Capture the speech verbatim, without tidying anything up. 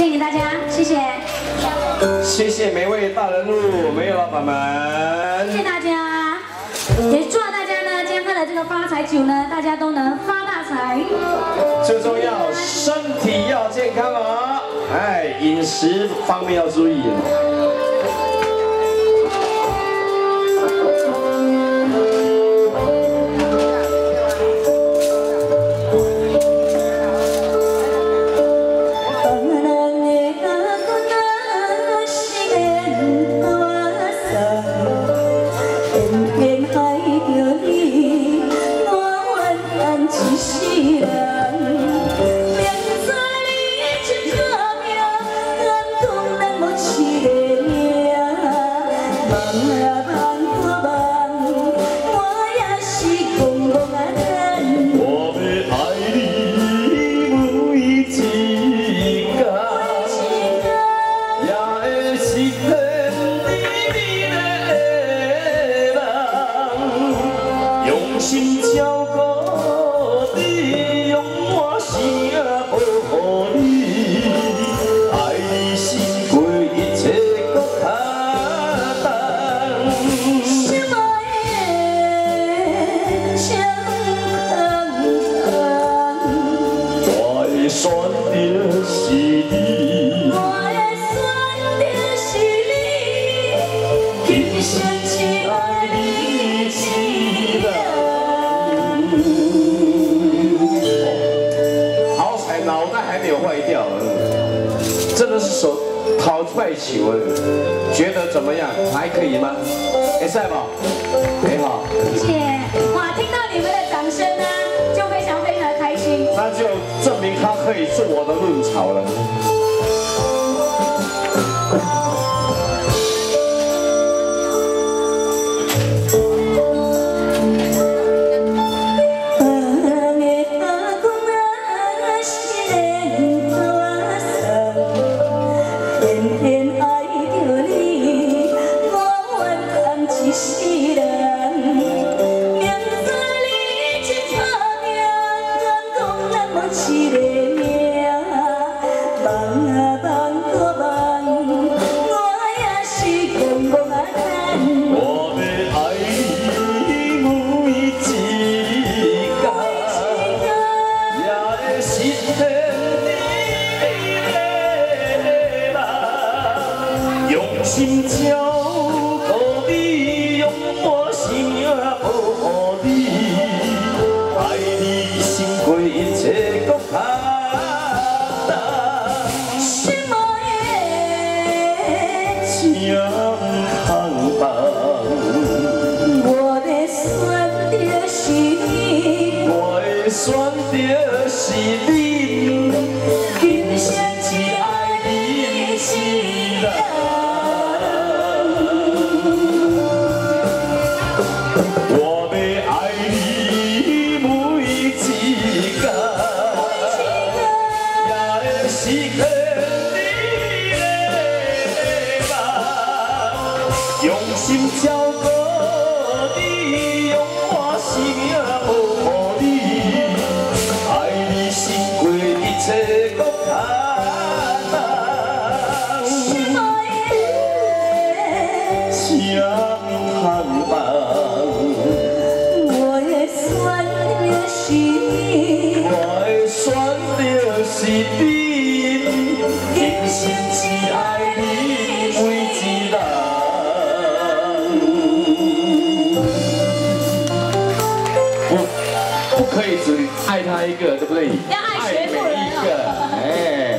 献给大家，谢谢。 谢谢每位大人物、每位老板们， 谢谢大家，也祝大家呢，今天喝的这个发财酒呢，大家都能发大财。 最重要，身体要健康啊！哎，饮食方面要注意。 心照顾你，用我心保护你，爱你胜过一切搁较重。心爱的相同，我的选择是你，我的选择是你，今生只爱你一人。 好彩脑袋还没有坏掉，真的是手掏出来球，觉得怎么样？还可以吗？可以吧？很好。 谢谢。哇，听到你们的掌声呢，就非常非常的开心。 那就证明他可以做我的论曹了。 心照顾你，用我心保护你，爱你胜过一切搁较重。心爱的相同吧，我的选择是你，我的选择是你，今生只爱你一人。 用心照顾你，用我心保护你，爱你胜过一切搁较重。心爱的相同吧，我的选择是你，我的选择是你，今生只爱你每一人。 不可以只爱他一个，对不对？ 要爱全部人爱每一个，哎。